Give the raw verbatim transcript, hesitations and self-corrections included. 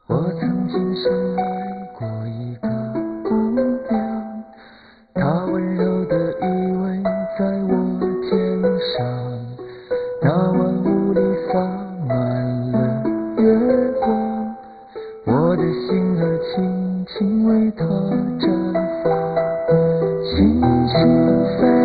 我曾经深爱过一个姑娘，她温柔的依偎在我肩上，那晚屋里洒满了月光，我的心儿轻轻为她绽放，轻轻飞。